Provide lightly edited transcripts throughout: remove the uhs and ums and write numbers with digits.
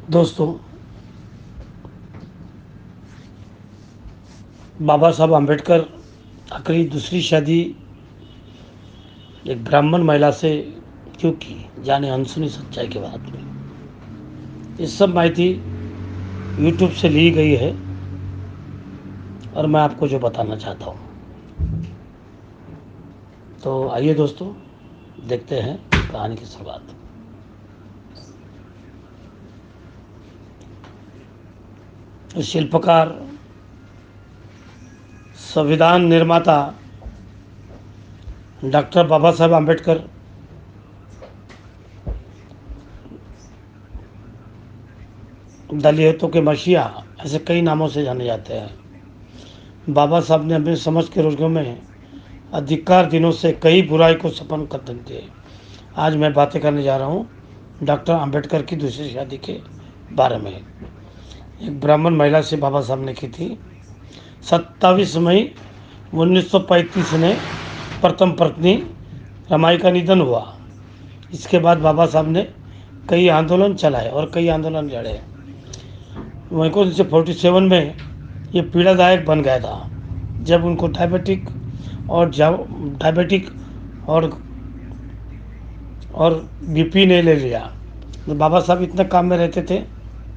दोस्तों, बाबा साहब आम्बेडकर आखिरी दूसरी शादी एक ब्राह्मण महिला से क्यों की, जाने अनसुनी सच्चाई के बाद में। ये सब माहिती यूट्यूब से ली गई है और मैं आपको जो बताना चाहता हूँ। तो आइए दोस्तों, देखते हैं कहानी की शुरुआत। शिल्पकार, संविधान निर्माता डॉक्टर बाबा साहब आम्बेडकर दलितों के मसीहा ऐसे कई नामों से जाने जाते हैं। बाबा साहब ने अपने समझ के रोजगार में अधिकार दिनों से कई बुराई को सपन कर दिए। आज मैं बातें करने जा रहा हूँ डॉक्टर आम्बेडकर की दूसरी शादी के बारे में। एक ब्राह्मण महिला से बाबा साहब ने की थी। 27 मई 1935 ने प्रथम पत्नी रमाई का निधन हुआ। इसके बाद बाबा साहब ने कई आंदोलन चलाए और कई आंदोलन लड़े। 1947 में ये पीड़ादायक बन गया था जब उनको डायबिटिक और बीपी ने ले लिया। तो बाबा साहब इतना काम में रहते थे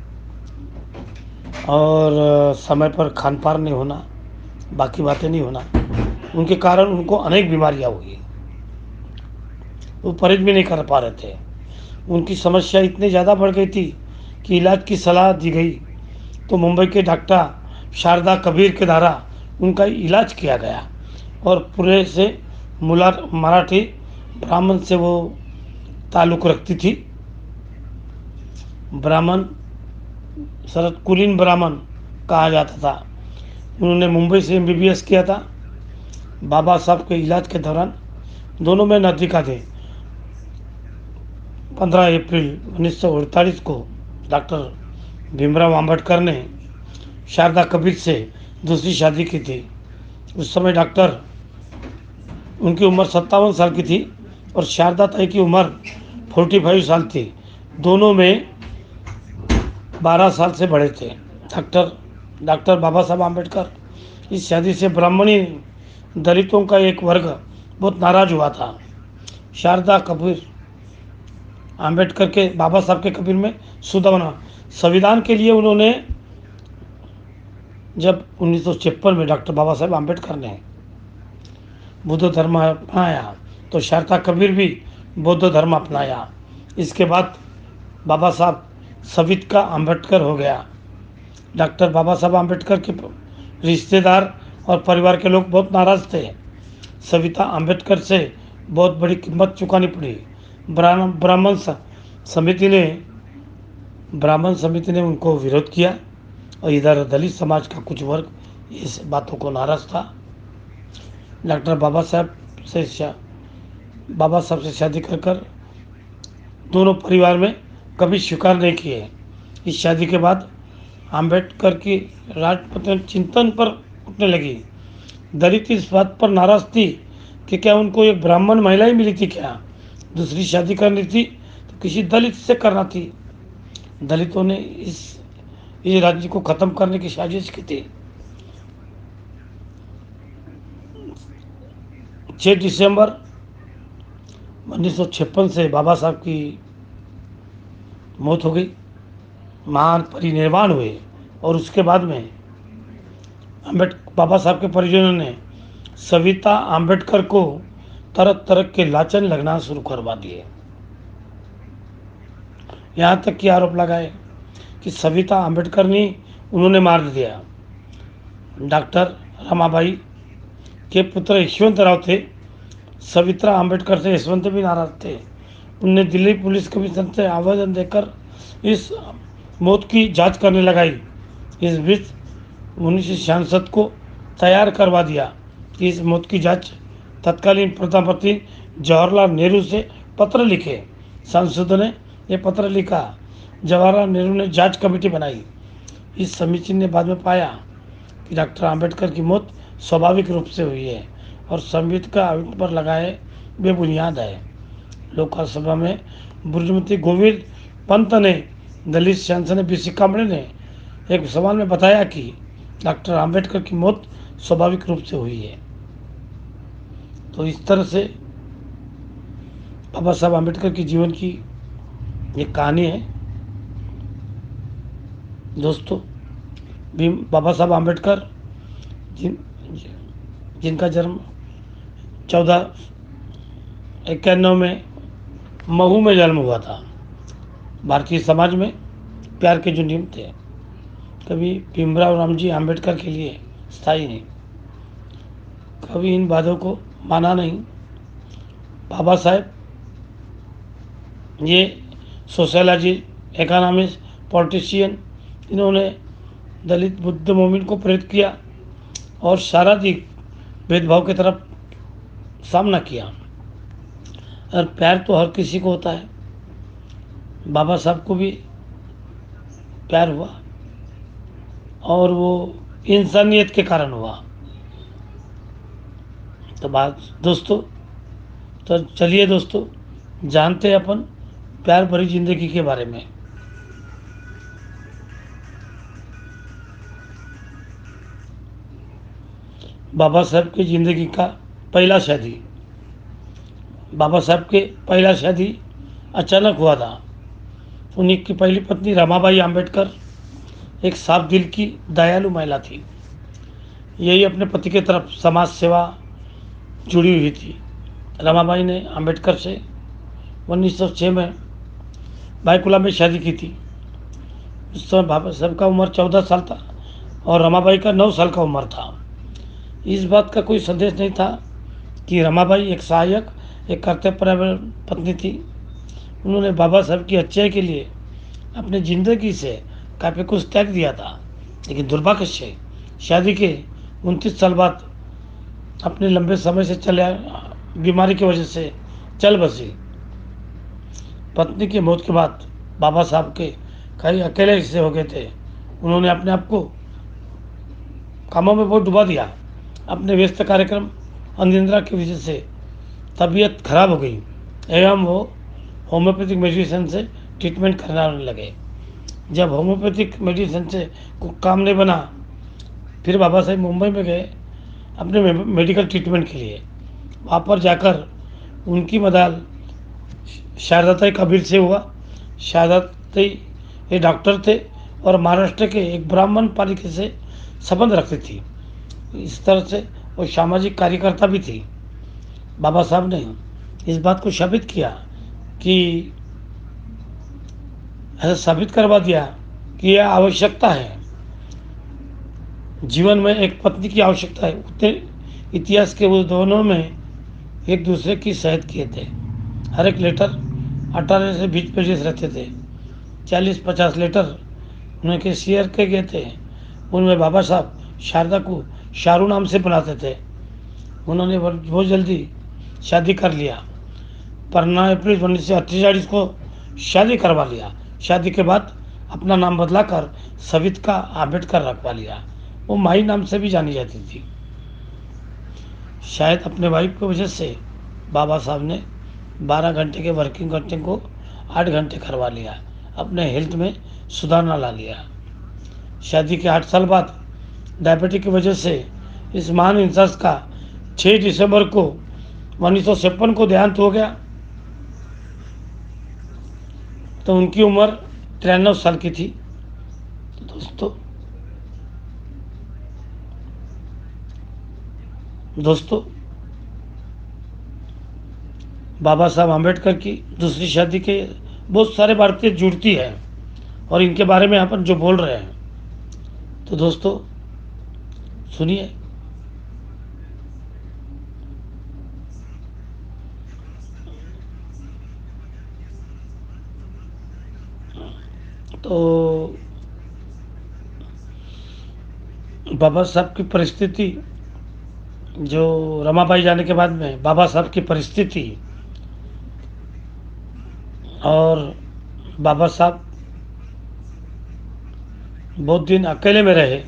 और समय पर खान पान नहीं होना, बाकी बातें नहीं होना, उनके कारण उनको अनेक बीमारियां हुई। वो परहेज भी नहीं कर पा रहे थे। उनकी समस्या इतनी ज़्यादा बढ़ गई थी कि इलाज की सलाह दी गई तो मुंबई के डॉक्टर शारदा कबीर के द्वारा उनका इलाज किया गया और पूरे से मराठी ब्राह्मण से वो ताल्लुक़ रखती थी। ब्राह्मण शरद कुलीन ब्राह्मण कहा जाता था। उन्होंने मुंबई से MBBS किया था। बाबा साहब के इलाज के दौरान दोनों में नज़दीका थे। 15 अप्रैल 1948 को डॉक्टर भीमराव आम्बेडकर ने शारदा कबीर से दूसरी शादी की थी। उस समय डॉक्टर उनकी उम्र 57 साल की थी और शारदा ताई की उम्र 45 साल थी। दोनों में 12 साल से बड़े थे। डॉक्टर बाबा साहब आम्बेडकर इस शादी से ब्राह्मणी दलितों का एक वर्ग बहुत नाराज हुआ था। शारदा कबीर आम्बेडकर के बाबा साहब के कबीर में सुधारणा संविधान के लिए उन्होंने जब 1956 में डॉक्टर बाबा साहब आम्बेडकर ने बुद्ध धर्म अपनाया तो शारदा कबीर भी बौद्ध धर्म अपनाया। इसके बाद बाबा साहब सविता आम्बेडकर हो गया। डॉक्टर बाबा साहब आम्बेडकर के रिश्तेदार और परिवार के लोग बहुत नाराज़ थे। सविता आम्बेडकर से बहुत बड़ी कीमत चुकानी पड़ी। ब्राह्मण समिति ने उनको विरोध किया और इधर दलित समाज का कुछ वर्ग इस बातों को नाराज़ था। डॉक्टर बाबा साहब से शादी कर दोनों परिवार में कभी स्वीकार नहीं किए। इस शादी के बाद आम्बेडकर की राजपत्नी चिंतन पर उठने लगी। दलित इस बात पर नाराज़ थी कि क्या उनको एक ब्राह्मण महिला ही मिली थी, क्या दूसरी शादी करनी थी तो किसी दलित से करना थी। दलितों ने इस राज्य को ख़त्म करने की साजिश की थी। 6 दिसंबर 1956 से बाबा साहब की मौत हो गई, महान परिनिर्वाण हुए और उसके बाद में बाबा साहब के परिजनों ने सविता आम्बेडकर को तरह तरह के लांछन लगना शुरू करवा दिए। यहाँ तक कि आरोप लगाए कि सविता आम्बेडकर ने उन्होंने मार दिया। डॉक्टर रमाबाई के पुत्र यशवंतराव थे। सविता आम्बेडकर से यशवंत भी नाराज थे। उनने दिल्ली पुलिस कमिश्नर से आवेदन देकर इस मौत की जांच करने लगाई। इस बीच 1966 को तैयार करवा दिया कि इस मौत की जांच तत्कालीन प्रधानमंत्री जवाहरलाल नेहरू से पत्र लिखे। सांसदों ने ये पत्र लिखा। जवाहरलाल नेहरू ने जांच कमेटी बनाई। इस समिति ने बाद में पाया कि डॉक्टर आम्बेडकर की मौत स्वाभाविक रूप से हुई है और समिति का आरोप पर लगाए बेबुनियाद है। लोकसभा में बुद्धिमती गोविंद पंत ने दलित सांसद बीसी कांबळे ने एक सवाल में बताया कि डॉक्टर आम्बेडकर की मौत स्वाभाविक रूप से हुई है। तो इस तरह से बाबा साहब आम्बेडकर की जीवन की एक कहानी है। दोस्तों, बाबा साहब आम्बेडकर जिनका जन्म 1491 में महू में जन्म हुआ था। भारतीय समाज में प्यार के जो नियम थे कभी भीमराव रामजी आम्बेडकर के लिए स्थायी नहीं, कभी इन वादों को माना नहीं। बाबा साहब ये सोशलॉजी, इकोनॉमिस्ट, पॉलिटिशियन, इन्होंने दलित बुद्ध मोमिन को प्रेरित किया और शारीरिक भेदभाव की तरफ सामना किया। और प्यार तो हर किसी को होता है, बाबा साहब को भी प्यार हुआ और वो इंसानियत के कारण हुआ। तो दोस्तों, तो चलिए दोस्तों जानते हैं अपन प्यार भरी जिंदगी के बारे में। बाबा साहब की ज़िंदगी का पहला शादी। बाबा साहब के पहला शादी अचानक हुआ था। उन्हीं की पहली पत्नी रमाबाई आम्बेडकर एक साफ दिल की दयालु महिला थी। यही अपने पति की तरफ समाज सेवा जुड़ी हुई थी। रमाबाई ने आम्बेडकर से 1906 में बाईकुला में शादी की थी। उस समय बाबा साहब का उम्र 14 साल था और रमाबाई का 9 साल का उम्र था। इस बात का कोई संदेश नहीं था कि रमाबाई एक सहायक, एक कर्तव्यपरायण पत्नी थी। उन्होंने बाबा साहब की अच्छाई के लिए अपनी ज़िंदगी से काफ़ी कुछ त्याग दिया था, लेकिन दुर्भाग्य से शादी के 29 साल बाद अपने लंबे समय से चले बीमारी की वजह से चल बसी। पत्नी की मौत के बाद बाबा साहब के कई अकेले हिस्से हो गए थे। उन्होंने अपने आप को कामों में बहुत डुबा दिया। अपने व्यस्त कार्यक्रम, अनिद्रा की वजह से तबीयत खराब हो गई एवं वो होम्योपैथिक मेडिसिन से ट्रीटमेंट कराने लगे। जब होम्योपैथिक मेडिसिन से काम नहीं बना, फिर बाबा साहब मुंबई में गए अपने मेडिकल ट्रीटमेंट के लिए। वहाँ पर जाकर उनकी मदाल शारदाताई कबीर से हुआ। शारदाताई ये डॉक्टर थे और महाराष्ट्र के एक ब्राह्मण पालिका से संबंध रखती थी। इस तरह से वो सामाजिक कार्यकर्ता भी थी। बाबा साहब ने इस बात को साबित किया कि ऐसा साबित करवा दिया कि यह आवश्यकता है, जीवन में एक पत्नी की आवश्यकता है। उतने इतिहास के उस दोनों में एक दूसरे की सहायता किए थे। हर एक लेटर 18 से 20 पेजेस रहते थे। 40-50 लेटर उनके शेयर किए गए थे। उनमें बाबा साहब शारदा को शारू नाम से बुलाते थे। उन्होंने बहुत जल्दी शादी कर लिया। 15 अप्रैल 1948 को शादी करवा लिया। शादी के बाद अपना नाम बदलाकर सविता आम्बेडकर रखवा लिया। वो माई नाम से भी जानी जाती थी। शायद अपने वाइफ की वजह से बाबा साहब ने 12 घंटे के वर्किंग घंटे को 8 घंटे करवा लिया। अपने हेल्थ में सुधारना ला लिया। शादी के 8 साल बाद डायबिटीज की वजह से इस महान इंसान का 6 दिसंबर को 1956 को देहांत हो गया। तो उनकी उम्र 93 साल की थी। तो दोस्तों बाबा साहब आम्बेडकर की दूसरी शादी के बहुत सारे भारतीय जुड़ती है और इनके बारे में अपन जो बोल रहे हैं, तो दोस्तों सुनिए। तो बाबा साहब की परिस्थिति, जो रमाबाई जाने के बाद में बाबा साहब की परिस्थिति और बाबा साहब बहुत दिन अकेले में रहे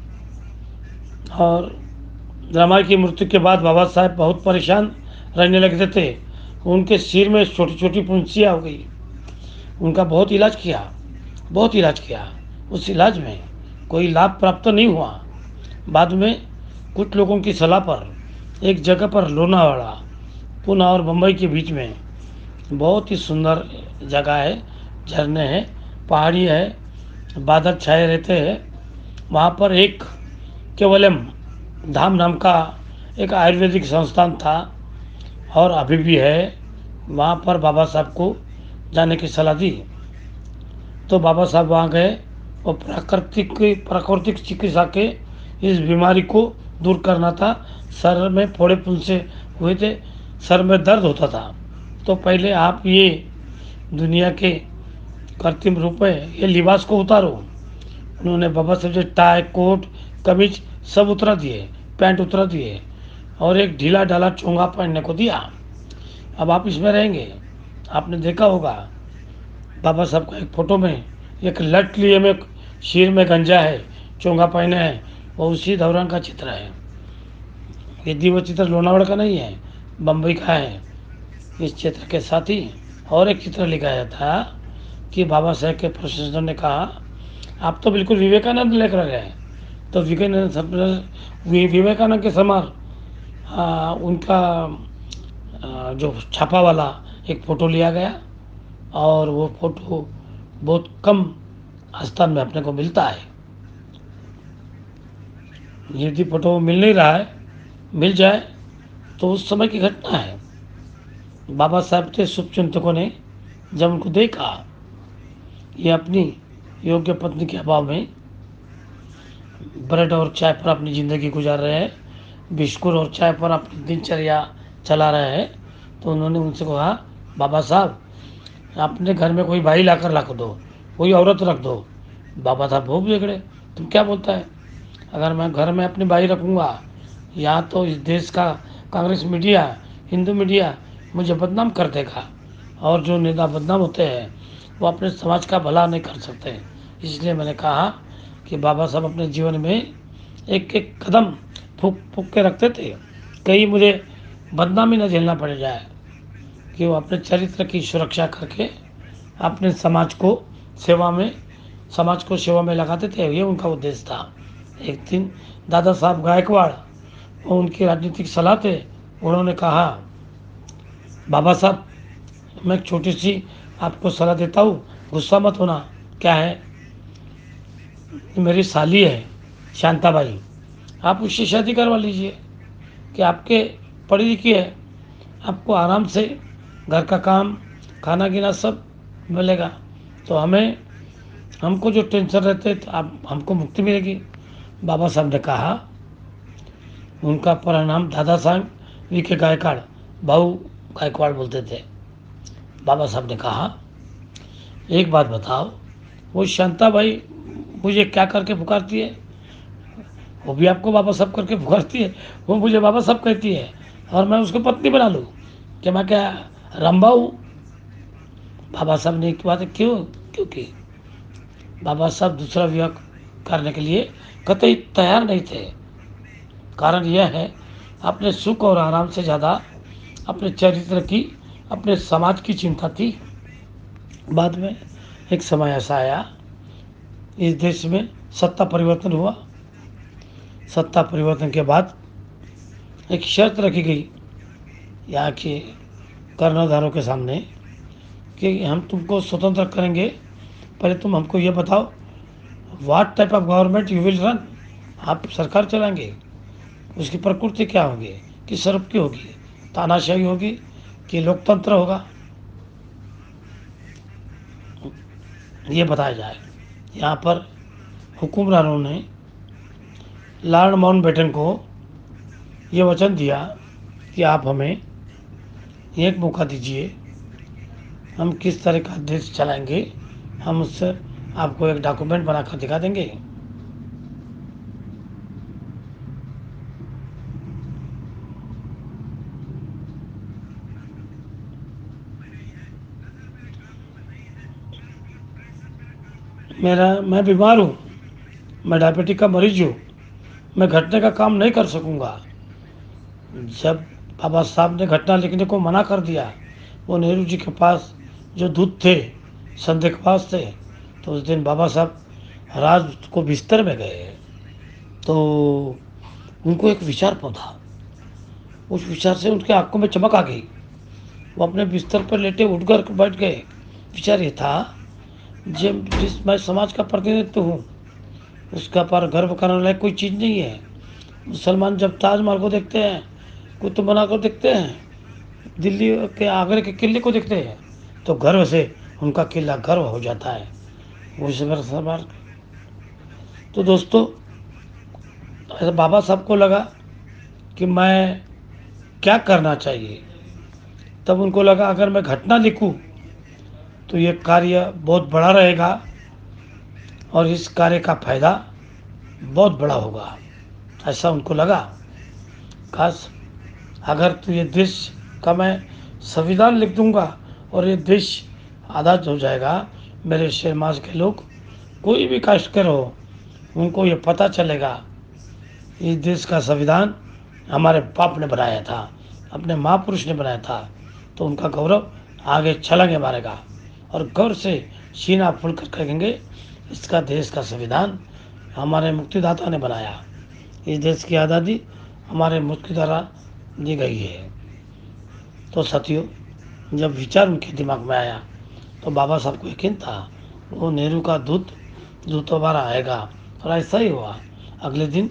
और रमाई की मृत्यु के बाद बाबा साहब बहुत परेशान रहने लगे थे। उनके सिर में छोटी छोटी फुंसियाँ हो गई। उनका बहुत इलाज किया बहुत इलाज किया। उस इलाज में कोई लाभ प्राप्त नहीं हुआ। बाद में कुछ लोगों की सलाह पर एक जगह पर लोनावाड़ा, पूना और बम्बई के बीच में बहुत ही सुंदर जगह है, झरने हैं, पहाड़ी है, बादल छाए रहते हैं। वहाँ पर एक केवलम धाम नाम का एक आयुर्वेदिक संस्थान था और अभी भी है। वहाँ पर बाबा साहब को जाने की सलाह दी तो बाबा साहब वहाँ गए और प्राकृतिक चिकित्सा के इस बीमारी को दूर करना था। सर में फोड़े फुंसे हुए थे, सर में दर्द होता था। तो पहले आप ये दुनिया के कृत्रिम रूप में ये लिबास को उतारो। उन्होंने बाबा साहब से टाई, कोट, कमीज सब उतरा दिए, पैंट उतरा दिए और एक ढीला ढाला चोंगा पहनने को दिया। अब आप इसमें रहेंगे। आपने देखा होगा बाबा साहब का एक फ़ोटो में एक लट लिए में सिर में गंजा है, चोंगा पहने हैं, वो उसी दौरान का चित्र है। यदि वो चित्र लोनावड़ा का नहीं है, बम्बई का है। इस चित्र के साथ ही और एक चित्र लिखाया था कि बाबा साहेब के प्रोफेसर ने कहा आप तो बिल्कुल विवेकानंद लेकर गए। तो विवेकानंद के समान उनका जो छापा वाला एक फ़ोटो लिया गया और वो फ़ोटो बहुत कम स्थान में अपने को मिलता है। यदि फ़ोटो मिल नहीं रहा है, मिल जाए तो उस समय की घटना है। बाबा साहब थे शुभचिंतकों ने जब उनको देखा ये अपनी योग्य पत्नी के अभाव में ब्रेड और चाय पर अपनी ज़िंदगी गुजार रहे हैं, बिस्कुट और चाय पर अपनी दिनचर्या चला रहे हैं, तो उन्होंने उनसे कहा बाबा साहब अपने घर में कोई भाई लाकर रख दो, कोई औरत रख दो। बाबा साहब बहुत बिगड़े, तुम क्या बोलता है? अगर मैं घर में अपनी भाई रखूँगा यहाँ तो इस देश का कांग्रेस मीडिया, हिंदू मीडिया मुझे बदनाम कर देगा और जो नेता बदनाम होते हैं वो अपने समाज का भला नहीं कर सकते। इसलिए मैंने कहा कि बाबा साहब अपने जीवन में एक एक कदम फूक फूक के रखते थे, कहीं मुझे बदनामी न झेलना पड़ जाए, कि वो अपने चरित्र की सुरक्षा करके अपने समाज को सेवा में लगाते थे। ये उनका उद्देश्य था। एक दिन दादा साहब गायकवाड़ और उनकी राजनीतिक सलाह थे, उन्होंने कहा बाबा साहब मैं एक छोटी सी आपको सलाह देता हूँ, गुस्सा मत होना। क्या है? मेरी साली है शांताबाई, आप उससे शादी करवा लीजिए कि आपके पढ़ी लिखी है, आपको आराम से घर का काम, खाना पीना सब मिलेगा, तो हमको जो टेंशन रहते तो आप हमको मुक्ति मिलेगी। बाबा साहब ने कहा, उनका पूरा नाम दादा साहब वी.के. गायकवाड़, भाऊ गायकवाड़ बोलते थे। बाबा साहब ने कहा एक बात बताओ, वो शांताबाई मुझे क्या करके पुकारती है? वो भी आपको बाबा साहब करके पुकारती है, वो मुझे बाबा साहब कहती है और मैं उसको पत्नी बना लूँ? कि मैं क्या रंबा हूँ? बाबा साहब ने एक बात क्योंकि बाबा साहब दूसरा विवाह करने के लिए कतई तैयार नहीं थे। कारण यह है अपने सुख और आराम से ज़्यादा अपने चरित्र की, अपने समाज की चिंता थी। बाद में एक समय ऐसा आया इस देश में सत्ता परिवर्तन हुआ। सत्ता परिवर्तन के बाद एक शर्त रखी गई यहाँ के कर्णधारों के सामने कि हम तुमको स्वतंत्र करेंगे, पहले तुम हमको ये बताओ what type of government you will run, आप सरकार चलाएंगे, उसकी प्रकृति क्या होगी, किस स्वरूप की होगी, तानाशाही होगी कि लोकतंत्र होगा, ये बताया जाए। यहाँ पर हुक्मरानों ने लॉर्ड माउंटबेटन को ये वचन दिया कि आप हमें एक मौका दीजिए, हम किस तरह का देश चलाएंगे, हम उससे आपको एक डॉक्यूमेंट बनाकर दिखा देंगे। मैं बीमार हूँ, मैं डायबिटिक का मरीज हूँ, मैं घटने का काम नहीं कर सकूँगा। जब बाबा साहब ने घटना लिखने को मना कर दिया, वो नेहरू जी के पास जो दूत थे, संदेशवाज थे, तो उस दिन बाबा साहब रात को बिस्तर में गए, तो उनको एक विचार पौधा, उस विचार से उनकी आँखों में चमक आ गई। वो अपने बिस्तर पर लेटे उठकर बैठ गए। विचार ये था, जिस मैं समाज का प्रतिनिधित्व हूँ, उसका पर गर्व करने लायक कोई चीज़ नहीं है। मुसलमान जब ताजमहल को देखते हैं, कुतुब मीनार को देखते हैं, दिल्ली के आगरे के किले को देखते हैं, तो गर्व से उनका किला गर्व हो जाता है। वो सवाल। तो दोस्तों, ऐसा बाबा साहब को लगा कि मैं क्या करना चाहिए। तब उनको लगा अगर मैं घटना लिखूं तो ये कार्य बहुत बड़ा रहेगा और इस कार्य का फायदा बहुत बड़ा होगा। ऐसा उनको लगा, काश अगर तो ये देश का मैं संविधान लिख दूंगा और ये देश आज़ाद हो जाएगा। मेरे समाज के लोग, कोई भी काश्तकार हो, उनको ये पता चलेगा इस देश का संविधान हमारे बाप ने बनाया था, अपने महापुरुष ने बनाया था, तो उनका गौरव आगे छलांगे मारेगा और गर्व से सीना फूल कर कहेंगे, इसका देश का संविधान हमारे मुक्तिदाता ने बनाया, इस देश की आज़ादी हमारे मुक्ति द्वारा दी गई है। तो साथियों, जब विचार उनके दिमाग में आया तो बाबा साहब को यकीन था वो नेहरू का दूत दोबारा आएगा, और ऐसा ही हुआ। अगले दिन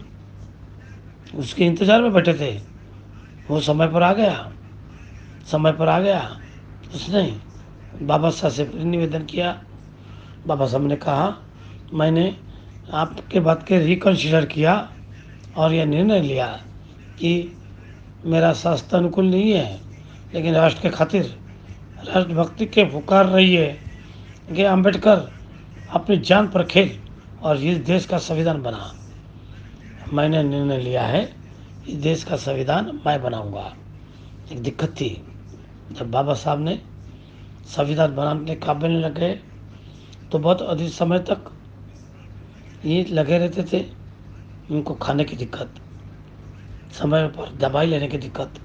उसके इंतज़ार में बैठे थे, वो समय पर आ गया। समय पर आ गया, उसने बाबा साहब से निवेदन किया। बाबा साहब ने कहा, मैंने आपके बात के रिकन्सिडर किया और यह निर्णय लिया कि मेरा शास्त्र अनुकूल नहीं है, लेकिन राष्ट्र के खातिर, राष्ट्रभक्ति के पुकार रही है कि अम्बेडकर अपनी जान पर खेल और इस देश का संविधान बना। मैंने निर्णय लिया है, इस देश का संविधान मैं बनाऊंगा। एक दिक्कत थी, जब बाबा साहब ने संविधान बनाने के काबिल नहीं लग गए तो बहुत अधिक समय तक ये लगे रहते थे। उनको खाने की दिक्कत, समय पर दवाई लेने की दिक्कत,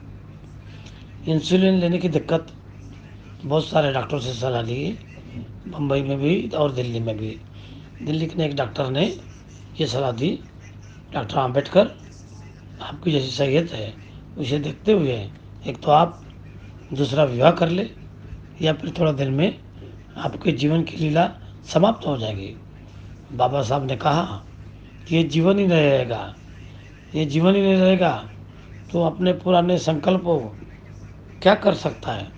इंसुलिन लेने की दिक्कत, बहुत सारे डॉक्टरों से सलाह ली, बम्बई में भी और दिल्ली में भी। दिल्ली के एक डॉक्टर ने ये सलाह दी, डॉक्टर आम्बेडकर, आपकी जैसी सैयद है, उसे देखते हुए एक तो आप दूसरा विवाह कर ले, या फिर थोड़ा दिन में आपके जीवन की लीला समाप्त हो जाएगी। बाबा साहब ने कहा कि ये जीवन ही नहीं रहेगा, ये जीवन ही नहीं रहेगा तो अपने पुराने संकल्प को क्या कर सकता है।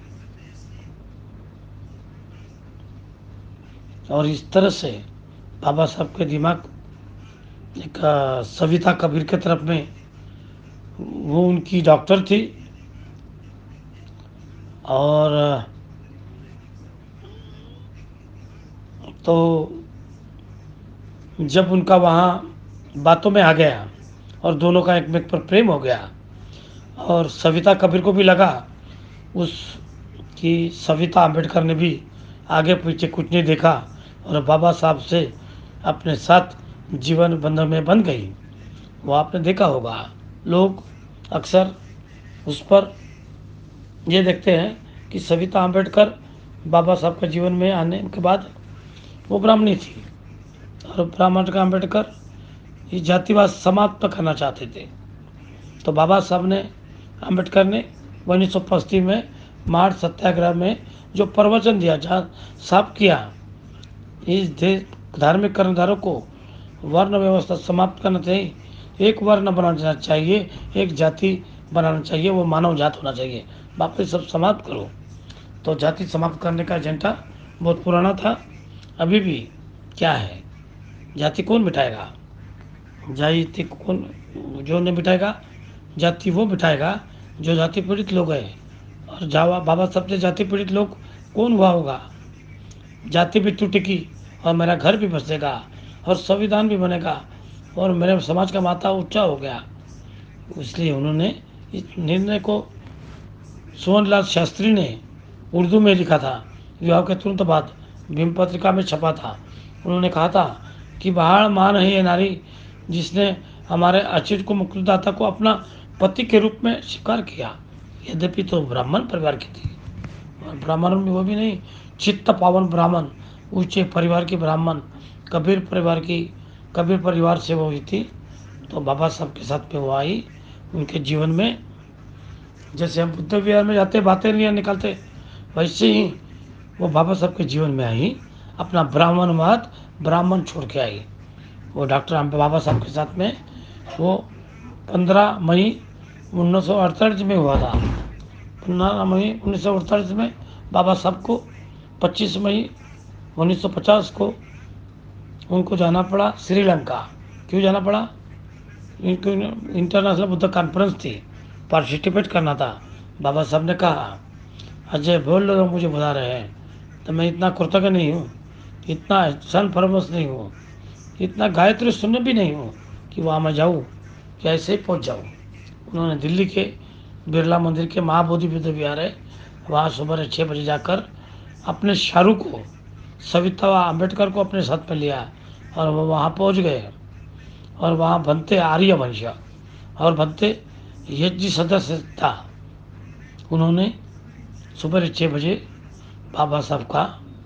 और इस तरह से बाबा साहब के दिमाग एक सविता कबीर के तरफ में, वो उनकी डॉक्टर थी, और तो जब उनका वहाँ बातों में आ गया और दोनों का एक पर प्रेम हो गया, और सविता कबीर को भी लगा उस कि सविता अम्बेडकर ने भी आगे पीछे कुछ नहीं देखा और बाबा साहब से अपने साथ जीवन बंधन में बंध गई। वो आपने देखा होगा, लोग अक्सर उस पर ये देखते हैं कि सविता अम्बेडकर बाबा साहब के जीवन में आने के बाद वो ब्राह्मणी थी, और ब्राह्मण का अम्बेडकर ये जातिवाद समाप्त करना चाहते थे। तो बाबा साहब ने, अम्बेडकर ने 1935 में मार्च सत्याग्रह में जो प्रवचन दिया, जहाँ साफ किया इस देश धार्मिक कर्मधारों को वर्ण व्यवस्था समाप्त करना चाहिए, एक वर्ण बनाना चाहिए, एक जाति बनाना चाहिए, वो मानव जात होना चाहिए, बाकी सब समाप्त करो। तो जाति समाप्त करने का एजेंडा बहुत पुराना था। अभी भी क्या है, जाति कौन मिटाएगा? जाति कौन, जो नहीं मिटाएगा जाति वो मिटाएगा जो जाति पीड़ित लोग हैं। और जावा बाबा सबसे जाति पीड़ित लोग कौन हुआ होगा? जाति भी टूटेगी और मेरा घर भी बसेगा और संविधान भी बनेगा और मेरे समाज का माथा ऊंचा हो गया। इसलिए उन्होंने इस निर्णय को, सुवर्णलाल शास्त्री ने उर्दू में लिखा था, विवाह के तुरंत बाद भीम पत्रिका में छपा था। उन्होंने कहा था कि बहार मान है ये नारी जिसने हमारे अचित को मुक्तिदाता को अपना पति के रूप में स्वीकार किया। यद्यपि तो ब्राह्मण परिवार की थी, और ब्राह्मण में वो भी नहीं चित्त पावन ब्राह्मण, ऊंचे परिवार की ब्राह्मण कबीर परिवार से वो हुई थी। तो बाबा साहब के साथ में वो आई उनके जीवन में। जैसे हम बुद्ध विहार में जाते बातें नहीं निकालते, वैसे ही वो बाबा साहब के जीवन में आई। अपना ब्राह्मण छोड़ के आई। वो डॉक्टर बाबा साहब के साथ में वो 15 मई 1948 में हुआ था। 15 मई 1948 में बाबा साहब को 25 मई 1950 को उनको जाना पड़ा श्रीलंका। क्यों जाना पड़ा? इनको इंटरनेशनल बुद्ध कॉन्फ्रेंस थी, पार्टिसिपेट करना था। बाबा साहब ने कहा, अजय बोल रहे हो मुझे बुला रहे हैं तो मैं इतना कृतज्ञ नहीं हूँ, इतना सन फरमोश नहीं हूँ, इतना गायत्री सुनने भी नहीं हूँ कि वहाँ मैं जाऊँ कि ऐसे ही पहुँच जाऊँ। उन्होंने दिल्ली के बिरला मंदिर के महाबोधि बुद्ध विहार है, वहाँ सुबह 6 बजे जाकर अपने शाहरुख को, सविता अम्बेडकर को अपने साथ में लिया और वो वहाँ पहुँच गए। और वहाँ बनते आर्यवंश और बनते यज्ञ सदस्य था। उन्होंने सुबह 6 बजे बाबा साहब का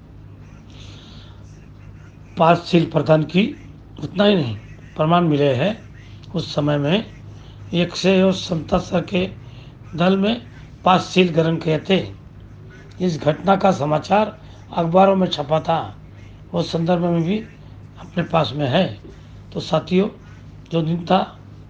5 सील प्रदान की। उतना ही नहीं, प्रमाण मिले हैं उस समय में 177 के दल में 5 सील ग्रहण किए थे। इस घटना का समाचार अखबारों में छपा था, वो संदर्भ में भी अपने पास में है। तो साथियों, जो दिन था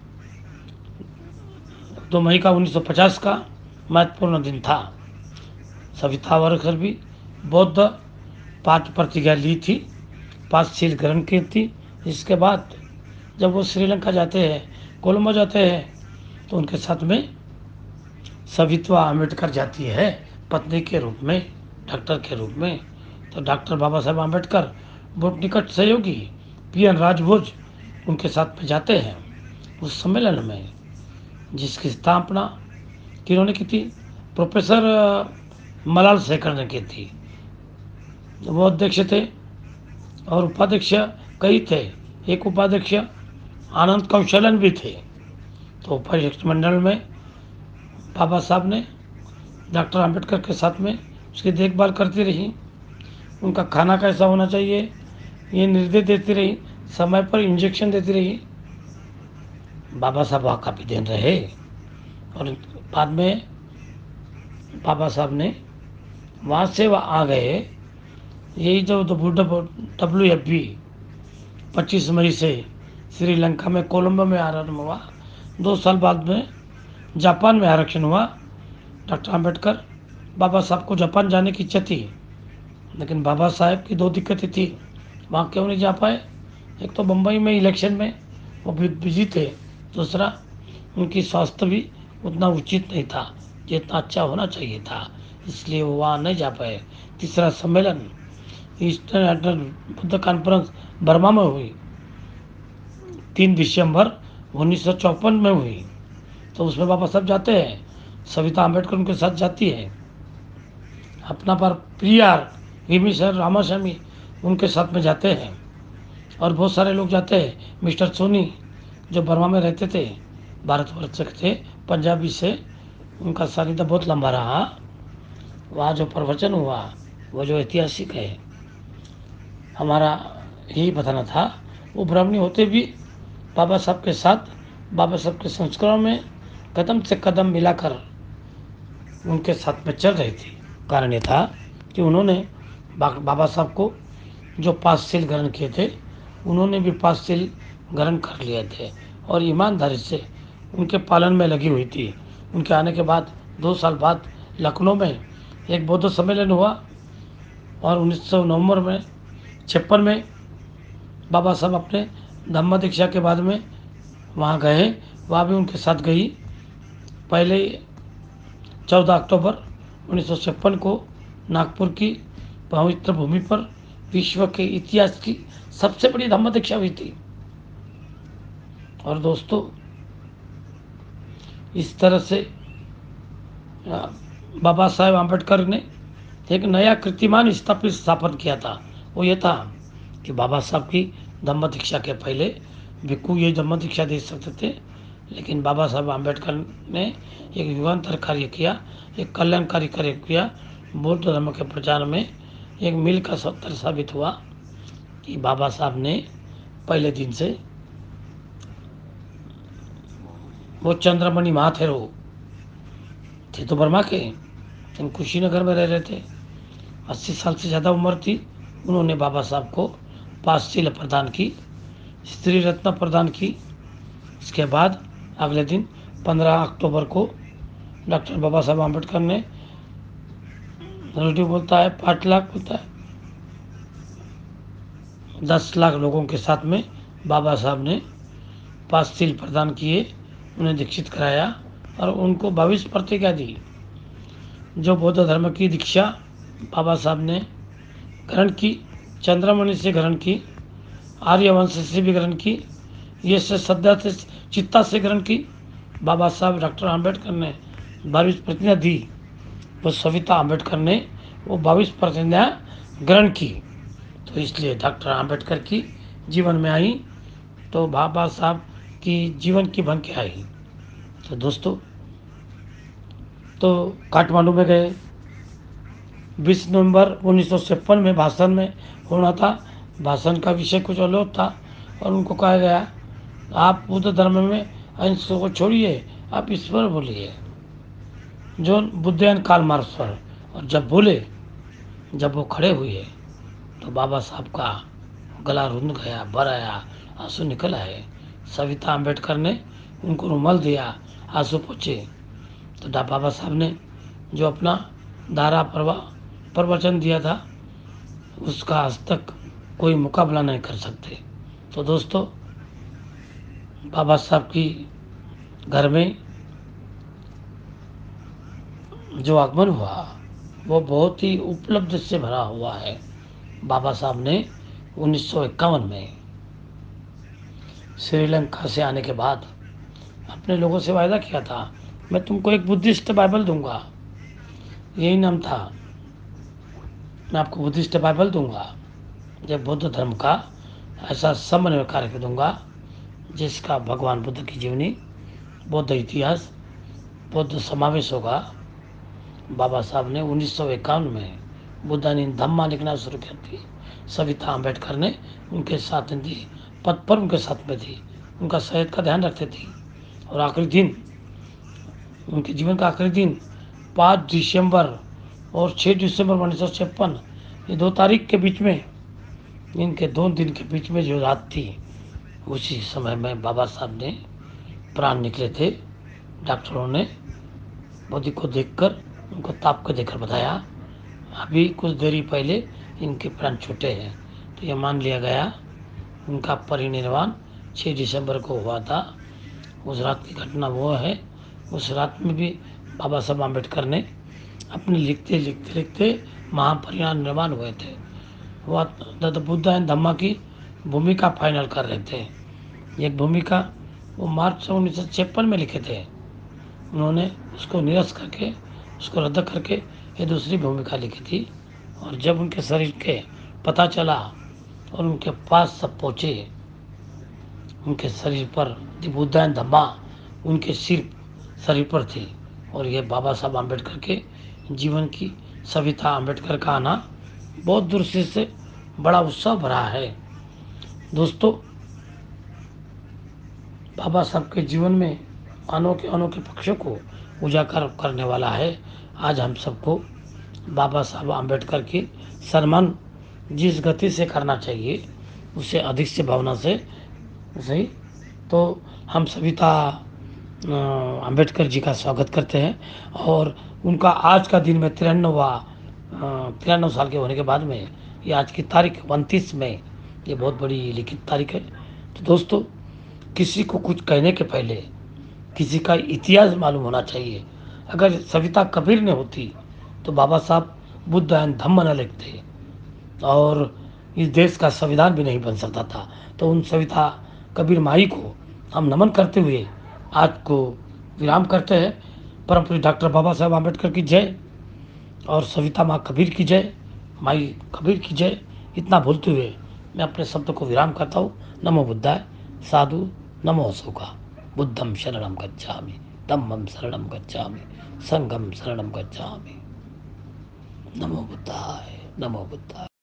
2 मई का 1950 का महत्वपूर्ण दिन था। सविता सावरकर भी बौद्ध पाठ प्रतिज्ञा ली थी, 5 सील ग्रहण की थी। इसके बाद जब वो श्रीलंका जाते हैं, कोलंबो जाते हैं, तो उनके साथ में सविता अम्बेडकर जाती है पत्नी के रूप में, डॉक्टर के रूप में। तो डॉक्टर बाबा साहेब अम्बेडकर बहुत निकट सहयोगी PN राजभोज उनके साथ में जाते हैं उस सम्मेलन में, जिसकी स्थापना किन्होंने की थी? प्रोफेसर मलाल शेखर ने की थी। वो अध्यक्ष थे और उपाध्यक्ष कई थे। एक उपाध्यक्ष आनंद कौशलन भी थे। तो उपाध्यक्ष मंडल में बाबा साहब ने डॉक्टर अम्बेडकर के साथ में उसकी देखभाल करती रही। उनका खाना कैसा होना चाहिए ये निर्देश देती रही, समय पर इंजेक्शन देती रही। बाबा साहब वहाँ काफ़ी दिन रहे और बाद में बाबा साहब ने वहाँ से वहाँ आ गए। यही जो WFP 25 मई से श्रीलंका में कोलंबो में आरंभ हुआ। 2 साल बाद में जापान में आरक्षण हुआ। डॉक्टर अम्बेडकर बाबा साहब को जापान जाने की इच्छा थी, लेकिन बाबा साहब की 2 दिक्कतें थी। वहाँ क्यों नहीं जा पाए? एक तो बम्बई में इलेक्शन में वो बिजी थे, दूसरा उनकी स्वास्थ्य भी उतना उचित नहीं था जितना अच्छा होना चाहिए था, इसलिए वो वहाँ नहीं जा पाए। तीसरा सम्मेलन ईस्टर्न बुद्ध कॉन्फ्रेंस बर्मा में हुई, 3 दिसंबर 1954 में हुई। तो उसमें बाबा साहब जाते हैं, सविता अम्बेडकर उनके साथ जाती है। अपना पर PR विमिसर रामास्वामी उनके साथ में जाते हैं और बहुत सारे लोग जाते हैं। मिस्टर सोनी जो बर्मा में रहते थे, भारतवर्ष के थे, पंजाबी से, उनका सानिध्य बहुत लंबा रहा। वहाँ जो प्रवचन हुआ वो जो ऐतिहासिक है, हमारा यही बताना था। वो ब्राह्मणी होते भी बाबा साहब के साथ, बाबा साहब के संस्कारों में कदम से कदम मिलाकर उनके साथ में चल रही थी। कारण ये था कि उन्होंने बाबा साहब को जो 5 सील ग्रहण किए थे, उन्होंने भी 5 सील ग्रहण कर लिए थे और ईमानदारी से उनके पालन में लगी हुई थी। उनके आने के बाद 2 साल बाद लखनऊ में एक बौद्ध सम्मेलन हुआ और 1900 नवंबर में 56 में बाबा साहब अपने धम्म दीक्षा के बाद में वहाँ गए। वहाँ भी उनके साथ गई। पहले 14 अक्टूबर 1956 को नागपुर की पवित्र भूमि पर विश्व के इतिहास की सबसे बड़ी धम्म दीक्षा हुई थी। और दोस्तों, इस तरह से बाबा साहेब अम्बेडकर ने एक नया कीर्तिमान स्थापन किया था। वो ये था कि बाबा साहब की धम्म दीक्षा के पहले भिक्खु ये धम्म दीक्षा दे सकते थे, लेकिन बाबा साहब अम्बेडकर ने एक युगांतर कार्य किया, एक कल्याणकारी कार्य किया। बौद्ध धर्म के प्रचार में एक मील का पत्थर साबित हुआ कि बाबा साहब ने पहले दिन से वो चंद्रमणि महाथेरो थे तो बर्मा के, लेकिन कुशीनगर में रह रहे थे। 80 साल से ज़्यादा उम्र थी। उन्होंने बाबा साहब को पासशील प्रदान की, स्त्री रत्न प्रदान की। इसके बाद अगले दिन 15 अक्टूबर को डॉक्टर बाबा साहब आम्बेडकर ने, रेडियो बोलता है 5 लाख बोलता है, 10 लाख लोगों के साथ में बाबा साहब ने पासशील प्रदान किए, उन्हें दीक्षित कराया और उनको 22 प्रतिज्ञा दी। जो बौद्ध धर्म की दीक्षा बाबा साहब ने ग्रहण की, चंद्रमणि से ग्रहण की, आर्यवंश से भी ग्रहण की, ये से श्रद्धा से चित्ता से ग्रहण की। बाबा साहब डॉक्टर आम्बेडकर ने 22 प्रतिज्ञा दी, वो सविता आम्बेडकर ने वो 22 प्रतिज्ञा ग्रहण की। तो इसलिए डॉक्टर आम्बेडकर की जीवन में आई तो बाबा साहब की जीवन की बन के आई। तो दोस्तों, तो काठमांडू में गए, 20 नवंबर 1953 में भाषण में होना था। भाषण का विषय कुछ अलग था और उनको कहा गया आप बुद्ध धर्म में अहिंसा को छोड़िए, आप ईश्वर बोलिए, जो बुद्ध काल मार्क्स पर। और जब वो खड़े हुए तो बाबा साहब का गला रुंध गया, भर आया, आंसू निकल आए। सविता आम्बेडकर ने उनको रुमाल दिया, आंसू पोंछे। तो बाबा साहब ने जो अपना धारा प्रवचन दिया था, उसका आज तक कोई मुकाबला नहीं कर सकते। तो दोस्तों, बाबा साहब की घर में जो आगमन हुआ वो बहुत ही उपलब्ध से भरा हुआ है। बाबा साहब ने 1951 में श्रीलंका से आने के बाद अपने लोगों से वायदा किया था, मैं तुमको एक बुद्धिस्ट बाइबल दूंगा, यही नाम था, मैं आपको बुद्धिस्ट बाइबल दूंगा, जब बौद्ध धर्म का ऐसा समन्वय कार्य दूंगा जिसका भगवान बुद्ध की जीवनी, बौद्ध इतिहास, बौद्ध समावेश होगा। बाबा साहब ने 1951 में बुद्धानी धम्मा लिखना शुरू कर दी। सविता आम्बेडकर ने उनके साथ थी, पद पर उनके साथ में थी, उनका सेहत का ध्यान रखते थी। और आखिरी दिन, उनके जीवन का आखिरी दिन 5 दिसंबर और 6 दिसंबर 1956, ये 2 तारीख के बीच में, इनके 2 दिन के बीच में जो रात थी, उसी समय में बाबा साहब ने प्राण निकले थे। डॉक्टरों ने बॉडी को देखकर, उनको ताप को देखकर बताया अभी कुछ देरी पहले इनके प्राण छूटे हैं। तो यह मान लिया गया उनका परिनिर्वाण 6 दिसंबर को हुआ था। उस रात की घटना वो है। उस रात में भी बाबा साहब आम्बेडकर ने अपने लिखते महापरिनिर्वाण हुए थे। वह बुद्ध एंड धम्मा की भूमिका फाइनल कर रहे थे। एक भूमिका वो मार्च 1956 में लिखे थे, उन्होंने उसको निरस्त करके, उसको रद्द करके ये दूसरी भूमिका लिखी थी। और जब उनके शरीर के पता चला और उनके पास सब पहुँचे, उनके शरीर पर बुद्ध एंड धम्मा उनके शरीर पर थी। और ये बाबा साहब आम्बेडकर के जीवन की सविता आम्बेडकर का आना बहुत दूर से बड़ा उत्सव भरा है। दोस्तों, बाबा साहब के जीवन में अनोखे पक्षों को उजागर करने वाला है। आज हम सबको बाबा साहब आम्बेडकर की सम्मान जिस गति से करना चाहिए, उससे अधिक से भावना से सही, तो हम सविता आम्बेडकर जी का स्वागत करते हैं। और उनका आज का दिन में 93 साल के होने के बाद में, ये आज की तारीख 29 मई, ये बहुत बड़ी लिखित तारीख है। तो दोस्तों, किसी को कुछ कहने के पहले किसी का इतिहास मालूम होना चाहिए। अगर सविता कबीर ने होती तो बाबा साहब बुद्ध एंड धम्म न लिखते और इस देश का संविधान भी नहीं बन सकता था। तो उन सविता कबीर माई को हम नमन करते हुए आज को विराम करते हैं। परम पूज्य डॉक्टर बाबा साहब आम्बेडकर की जय और सविता माँ कबीर की जय, माई कबीर की जय। इतना बोलते हुए मैं अपने शब्द को विराम करता हूँ। नमो बुद्धाय, साधु नमो अशोका, बुद्धं शरणं गच्छामि, धम्मं शरणं गच्छामि, संघं शरणं गच्छामि। नमो बुद्धाय। नमो बुद्धाय।